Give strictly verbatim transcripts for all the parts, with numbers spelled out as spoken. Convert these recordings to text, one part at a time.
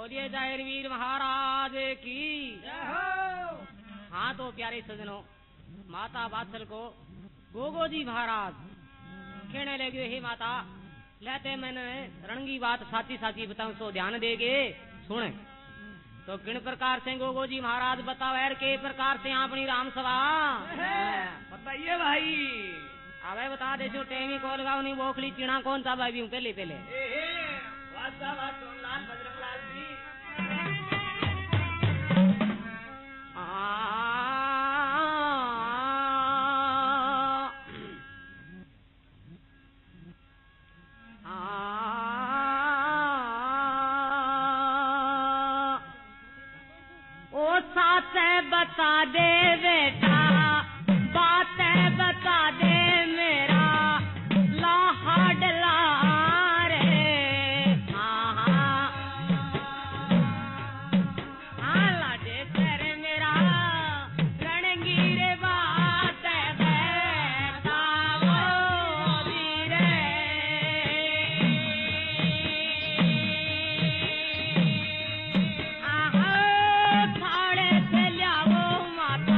बोलिए जाहिर वीर महाराज की। हाँ तो प्यारे सजनों, माता बात्सल को गोगो जी महाराज कहने लगे, हे माता लेते मैंने रणगी बात साची साची बताऊं सो ध्यान देगे सुने। तो किन प्रकार से गोगो जी महाराज बताओ यार, के प्रकार से अपनी राम सभा बताइए भाई। अबे बता दे जो टेमी को लगाओ नहीं बोखली चीणा कौन सा भाई पहले पहले बजरंगलाल जी। ओ साथ बता दे बेटा, बात बता दे मेरा लाडला रे। हाँ हाँ लाडे कर मेरा रणगीर बात बताओ रे। आहो थाड़े से लियाओ माता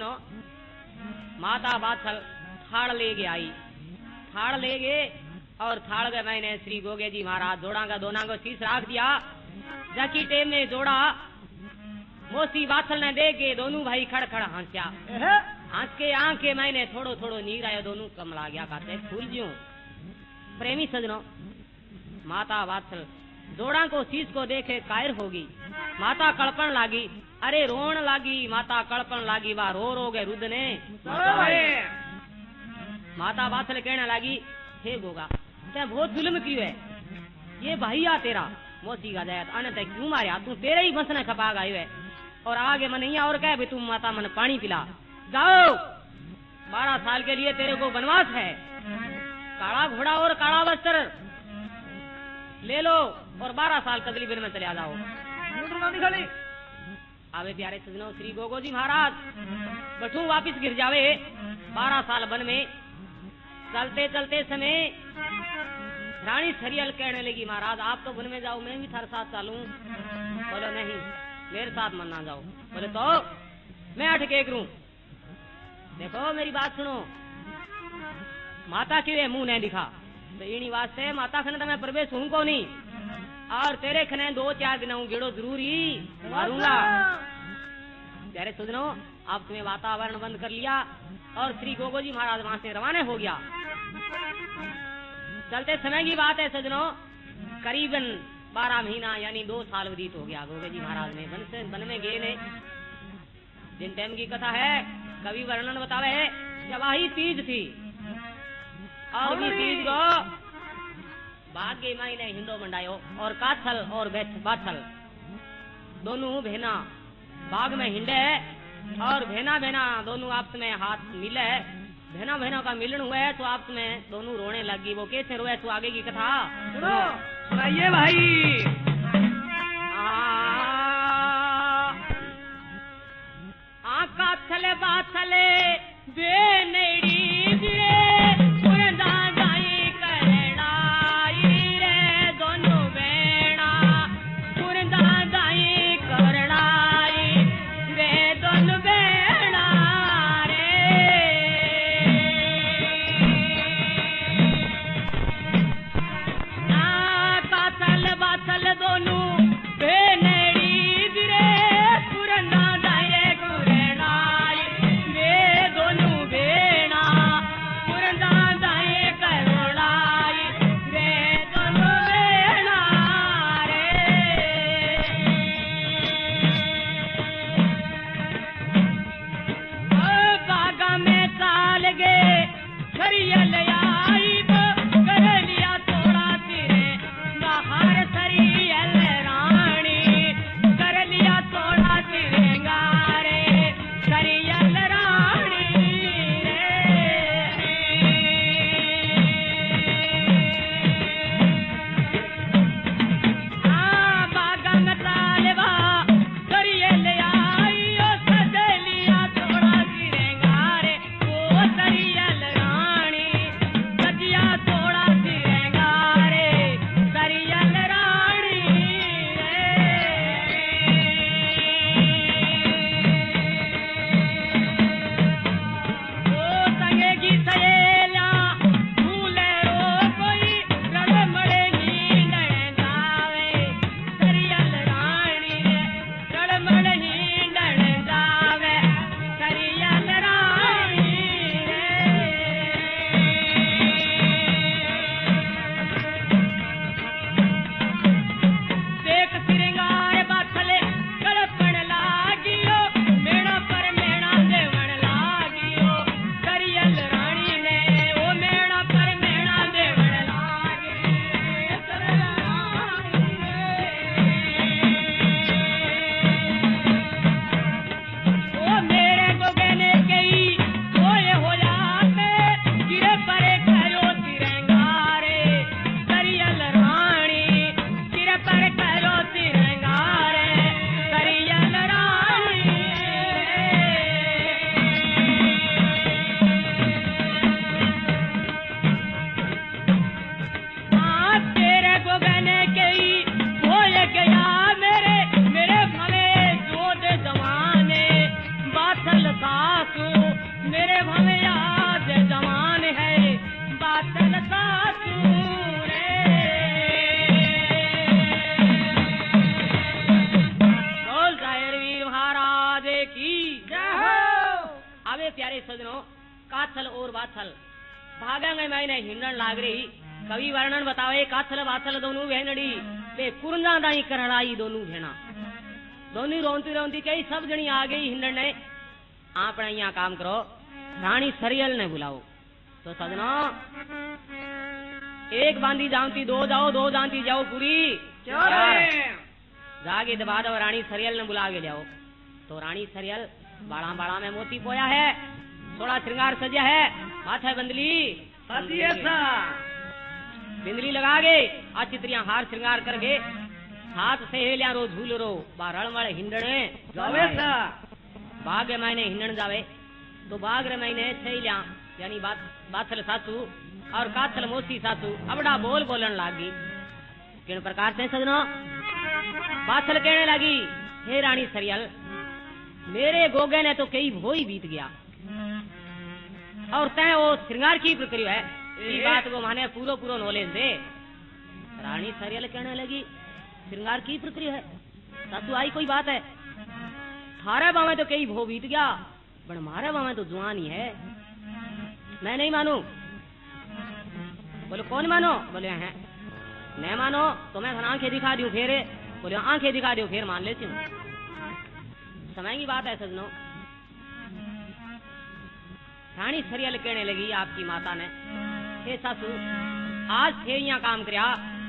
सजनो माता बाछल थाड़ ले गए आई, थाड़ ले गए और थाड़ के मैंने श्री गोगे जी महाराज जोड़ा का दोना को शीश राख दिया। जकी टेम में जोड़ा मोसी बाछल ने दे के दोनों भाई खड़ खड़ हंसिया, हंस के आंखें मैंने थोड़ो थोड़ो नीर आयो, दोनों कमला गया कहते फूल ज्यों। प्रेमी सजनों माता बाछल जोड़ा को शीश को देखे कायर होगी, माता कड़पन लागी, अरे रोन लागी, माता कड़पन लागी, वाह रो रो गए रुद्र ने। माता बाछल कहने लगी हे गोगा ते बहुत जुल्म क्यों है, ये भैया तेरा मोसी का जायत आने तक क्यों मारिया, तू तेरे ही बसने खपा गई है और आगे मन नहीं और कह भी तुम माता मन पानी पिला जाओ, बारह साल के लिए तेरे को वनवास है, काला घोड़ा और काला वस्त्र ले लो और बारह साल कदली बिन में चले आ जाओ। आवे प्यारे सजनों श्री गोगो जी महाराज बठू वापिस गिर जावे, बारह साल वन में चलते चलते समय रानी छरियल कहने लगी महाराज आप तो वन में जाओ मैं भी थारे साथ चलूं। बोलो नहीं मेरे साथ मन ना जाओ। बोले तो मैं अठ के करूं, देखो मेरी बात सुनो, माता के मुंह नहीं दिखा तो इनी वास्ते माता खने तो मैं प्रवेश हूं को नहीं और तेरे खने दो चार दिन गेड़ो जरूर ही मारूंगा। प्यारे सुनो आप तुम्हें वातावरण बंद कर लिया और श्री गोगो जी महाराज वहां से रवाना हो गया। चलते समय की बात है सजनों, करीबन बारह महीना यानी दो साल व्यतीत हो गया गोगे जी महाराज ने वन से वन में गए ने। जिन टाइम की कथा है कवि वर्णन बतावे है जब वही तीज थी और तीज को भाग्य माई ने हिंदो मंडायो और काछल और बाछल दोनों भेना बाग में हिंडे और भेना भेना दोनों आपस में हाथ मिले, भेना भेना का मिलन हुआ है तो आपस में दोनों रोने लगी। वो कैसे रोए तो आगे की कथा सुनो सुनाइए भाई। आ काछल बाछल बेनड़ी दोनों बेना और बाछल भागेंगे मैंने हिंडन लाग रही कवि वर्णन बतावे काछल बाछल दोनों भेनड़ी बे कुरंजा दाई करड़ाई दोनों भेना दोनों रोंती रोंती कई सब जनी आ गई हिंडन ने आप यहाँ काम करो रानी सरियल ने बुलाओ तो सजना एक बांधी जानती दो जाओ दो जानती जाओ पूरी जागे दबा दो रानी सरियल ने बुला के जाओ तो रानी सरियल बाड़ा बाड़ा में मोती पोया है थोड़ा श्रृंगार सजा है माथे बंदली बिंदली लगा गए आज चित्रियां हार श्रृंगार कर गए हाथ से हेलिया रो झूल रो बारल मल हिंडने जावे सा बाग मैंने हिंडन जावे तो बाग रे मैंने सहेलिया यानी बात बाथल सासू और काथल मोसी सासू अबड़ा बोल बोलन लागी किन प्रकार से सजना बाथल कहने लगी हे रानी सरियल मेरे गोगे ने तो कई भोई बीत गया और तय वो श्रृंगार की प्रक्रिया है ये बात को माने पूरा पूरा नॉलेज दे रानी सरियल कहने लगी श्रृंगार की प्रक्रिया है सासू आई कोई बात है थारे बामे तो कई भो बीत गया पर हमारे बामे तो जुआन ही है मैं नहीं मानू बोले कौन मानो बोले हैं नहीं मानो तो मैं आंखें दिखा दूं फिर बोले आंखें दिखा दो फिर मान लेती हूँ समय की बात है सजनो रानी सरियल कहने लगी आपकी माता ने हे सासू आज थे यहाँ काम करया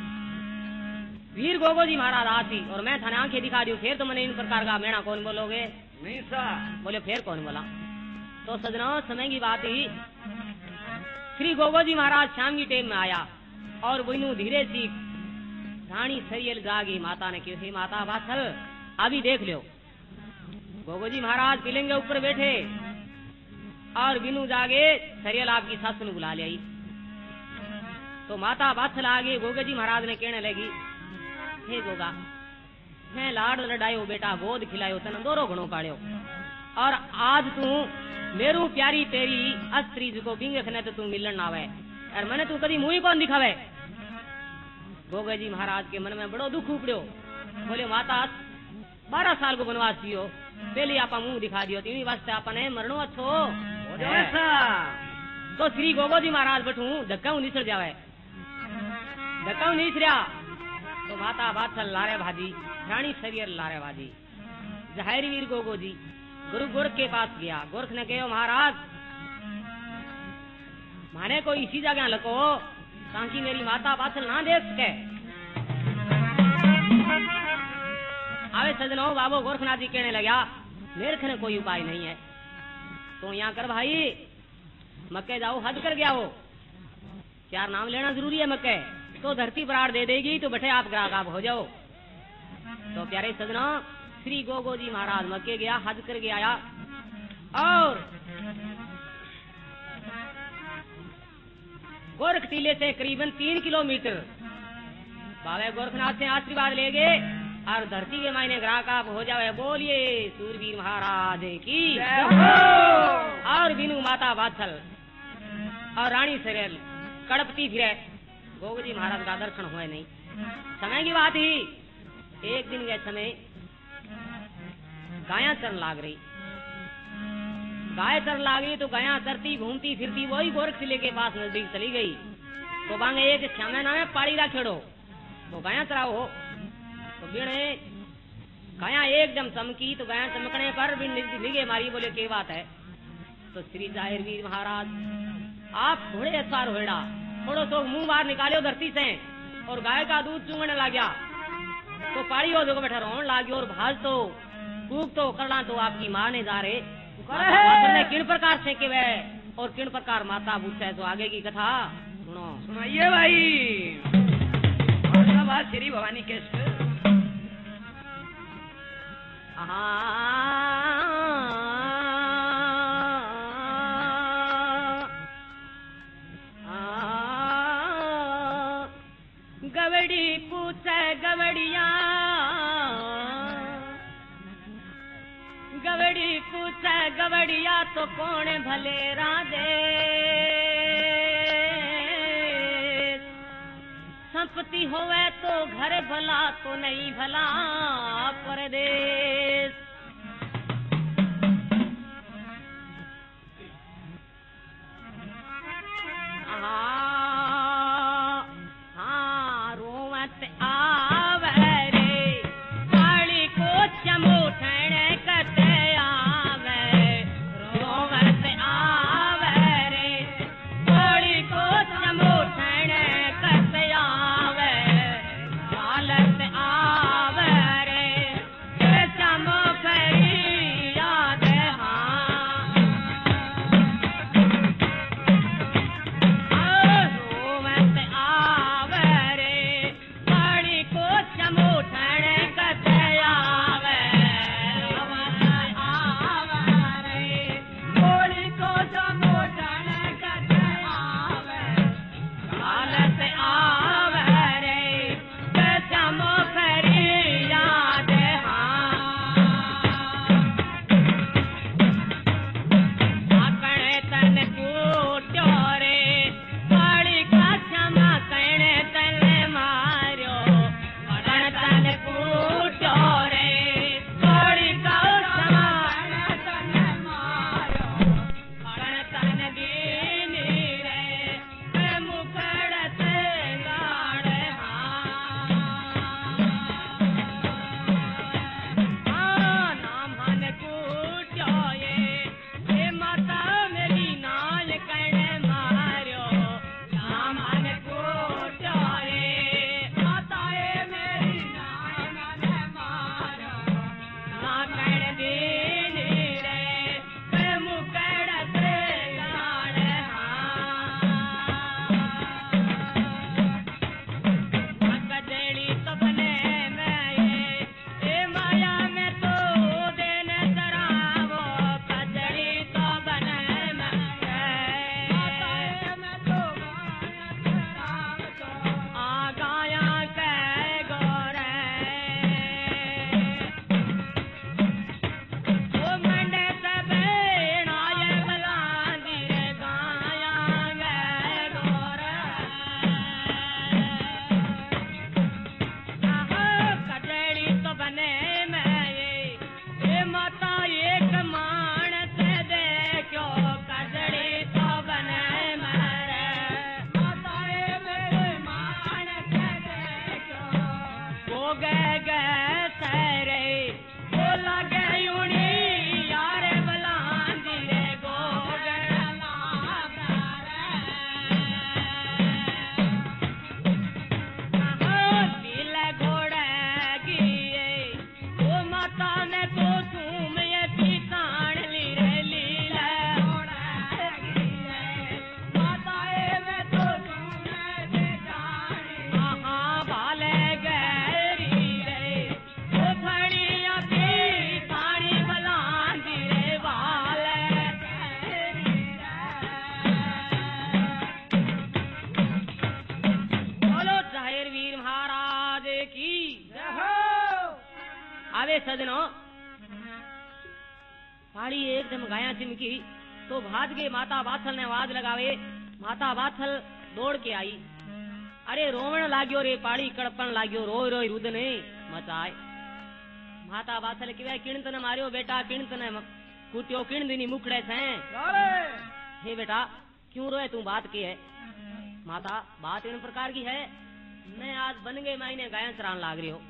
वीर गोगो जी महाराज आसी और मैं थाने आंखें दिखा दूं फिर तो मैंने इन प्रकार का मेणा कौन बोलोगे नहीं सा बोले फिर कौन बोला तो सजना समय की बात ही श्री गोगो जी महाराज शाम की टेम में आया और वही धीरे सी रानी सरियल जागी माता ने कही माता बाछल अभी देख लो गोगो जी महाराज पिलेंगे ऊपर बैठे और बिनु जागे सरियल आपकी सासू ने बुला ली तो माता बाछल आगे गोगे जी महाराज ने कहने लगी हे गोगा मैं लाड लड़ायो बेटा गोद खिलायो तन दोरो घणो पाड़ियो और आज तू मेरू प्यारी तेरी अस्त्री को बिंगखने तो तू मिलन आवे और मैंने तू कभी मुंह कौन दिखावे गोगे जी महाराज के मन में बड़ो दुख उपड़ो बोले माता बारह साल को बनवास दियो पहले आपा मुंह दिखा दियो तीन वास्ते आपने मरणो अच्छो ऐसा तो श्री गोगो जी महाराज बैठू धक्का निसर जावे धक्का निसरिया तो माता बाछल लारे भाजी रानी सरियल लारे भाजी जहर वीर गोगो जी गुरु गोरख के पास गया गोरख ने कहो महाराज माने को इसी जगह लको ताकि मेरी माता बाछल ना देख सके आवे सजनो बाबू गोरखनाथ जी कहने लगा मेरे खने कोई उपाय नहीं है तो यहाँ कर भाई मक्के जाओ हद कर गया हो चार नाम लेना जरूरी है मक्के तो धरती बराड़ दे देगी तो बैठे आप ग्राहक आप हो जाओ तो प्यारे सजना श्री गोगो जी महाराज मक्के गया हज कर गया आया और गोरख टीले से करीबन तीन किलोमीटर बाबा गोरखनाथ से आशीर्वाद ले गए और धरती के मायने ग्राहक आप हो जाए बोलिए सूरवीर महाराज की और बिनु माता बाछल और रानी सरियल कड़पती फिरे गोगो जी महाराज का दर्शन हुए नहीं समय की बात ही एक दिन के समय गाया चरण लाग रही गाय चरण लाग रही तो गाया चरती घूमती फिरती वही गोरख किले के पास नजदीक चली गई तो बांगे एक श्यामे नामे पाड़ी रा खेड़ो तो गाया चराओ हो तो बिने गाया एकदम चमकी तो गाया चमकने पर भी निगे मारी बोले के बात है तो श्री जाहिर वीर महाराज आप घोड़े असार होड़ा थोड़ो तो मुंह बाहर निकालो धरती से और गाय का दूध चूंगने लग गया तो पाड़ी हो जो बैठा रोन लागी और भाज तो कूक तो करना तो आपकी माँ ने जा रहे ने किन प्रकार से के वे और किन प्रकार माता पूछे तो आगे की कथा सुनो सुनाइए भाई बात श्री भवानी के गवड़ी पूछे गवड़िया गवड़ी पूछे गवड़िया तो कौन भले राधे संपत्ति होवे तो घर भला तो नहीं भला परदेश अरे सजनो, पाड़ी एकदम गाया चिमकी तो भाज के माता बाथल ने आवाज लगावे। माता बाथल दौड़ के आई। अरे रोवण लाग्यो रे पाड़ी, कड़पण लाग्यो, रोई रोई रुद ने मचाए। माता बाथल के किण तने मारियो बेटा, किण तने कूट्यो, किण दिनी मुखड़े से। हे बेटा क्यों रोए तू, बात की है? माता बात इन प्रकार की है, मैं आज बन गए मायने गाया चरान लाग रही हो।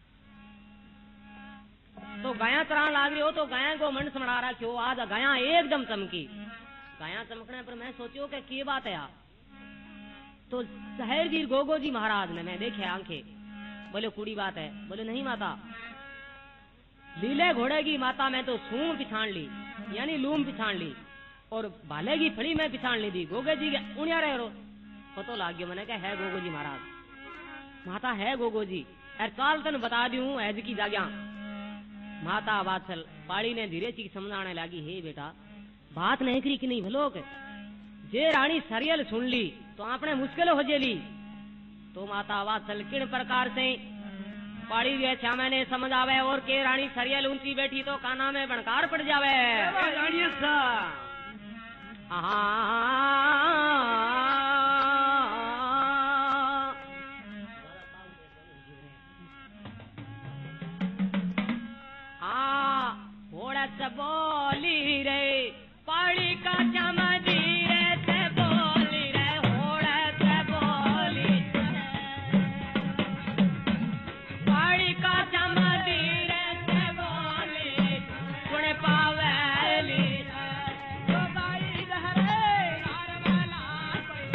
तो गाया चरान लाग रही हो तो गाया को मन समड़ा रखियो। आज गाया एकदम चमकी। गाया चमकने पर मैं सोचियो कि की बात है यार। तो शहर जी गोगो जी महाराज ने मैं देखे आंखें। बोले कुड़ी बात है? बोले नहीं माता, लीले घोड़े की माता मैं तो सूम पिछाड़ ली, यानी लूम पिछाड़ ली, और भाले की फड़ी में पिछाड़ ली थी। गोगे जी के उड़िया रहे रो पतो लाग गयो मैंने कहा है गोगो जी महाराज। माता है गोगो जी, अरे चाल तन बता दी हूँ ऐज की जाग्या। माता बाथल पाड़ी ने धीरे चीज समझाने लगी, हे बेटा बात नहीं करी कि नहीं भलो के जे रानी सरियल सुन ली तो आपने मुश्किल हो जेली। तो माता बाथल किन प्रकार से पाड़ी अच्छा मैंने समझ आवे, और के रानी सरियल ऊंची बैठी तो काना में बनकार पड़ जावे। बोली रे पाड़ी का चमदी रे से बोली रे, होड़ा से बोली पाड़ी का चमदी रे से बोली, सुन पावेली तो बाई धरे नार वाला कोई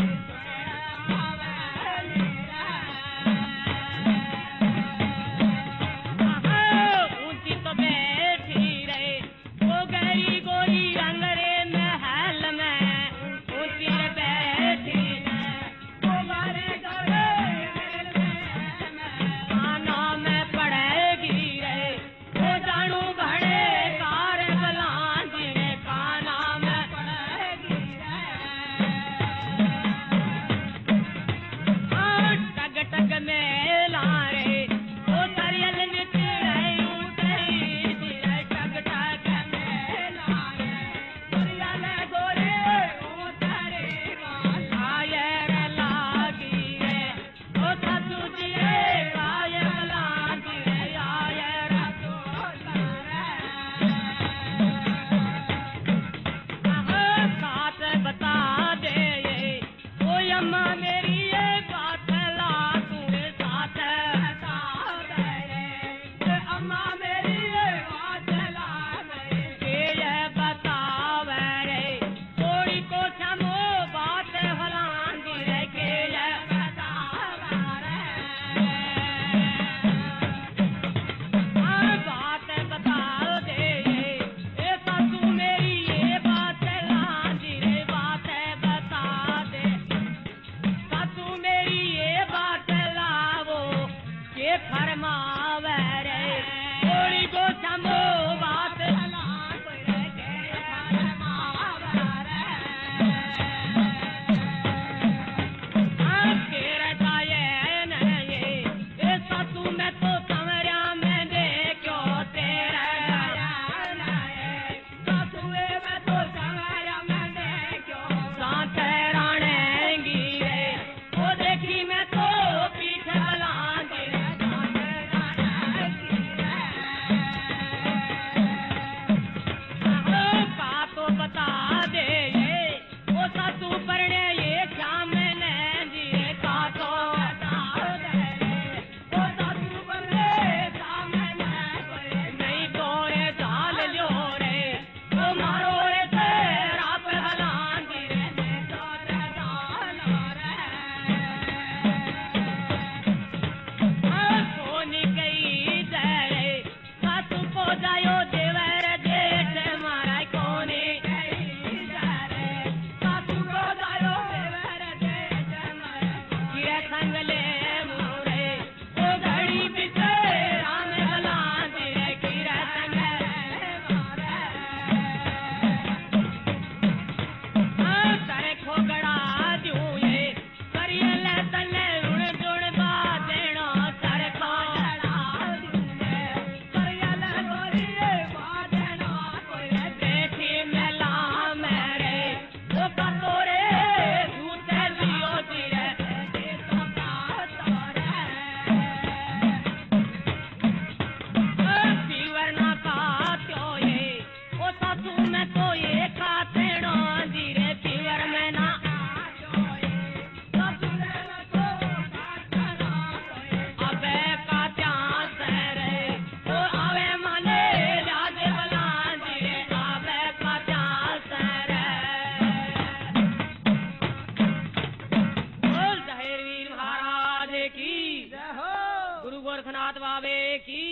गोरखनाथ बाबे की।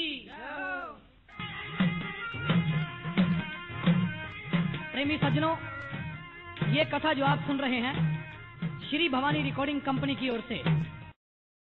प्रेमी सज्जनों, ये कथा जो आप सुन रहे हैं श्री भवानी रिकॉर्डिंग कंपनी की ओर से